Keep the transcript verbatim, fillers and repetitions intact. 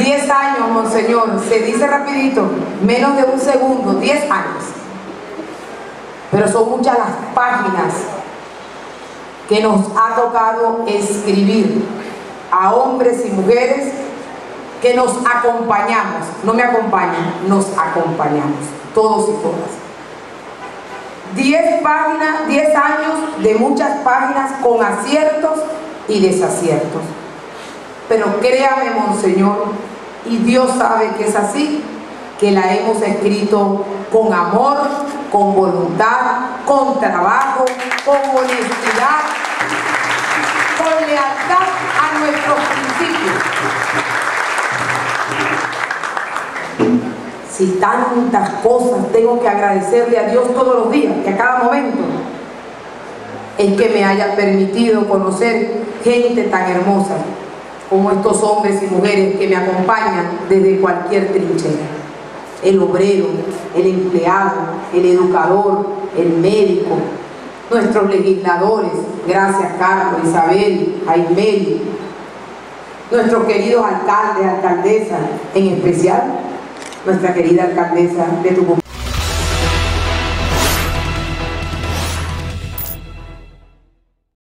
diez años, monseñor, se dice rapidito, menos de un segundo, diez años. Pero son muchas las páginas que nos ha tocado escribir a hombres y mujeres que nos acompañamos, no me acompañan, nos acompañamos, todos y todas. Diez páginas, diez años de muchas páginas con aciertos y desaciertos. Pero créame, monseñor, y Dios sabe que es así, que la hemos escrito con amor, con voluntad, con trabajo, con honestidad, con lealtad a nuestros principios. Si tantas cosas tengo que agradecerle a Dios todos los días, que a cada momento, es que me haya permitido conocer gente tan hermosa como estos hombres y mujeres que me acompañan desde cualquier trinchera. El obrero, el empleado, el educador, el médico, nuestros legisladores, gracias Carlos, Isabel, Aimeli, nuestros queridos alcaldes, alcaldesas, en especial nuestra querida alcaldesa de Tucumán.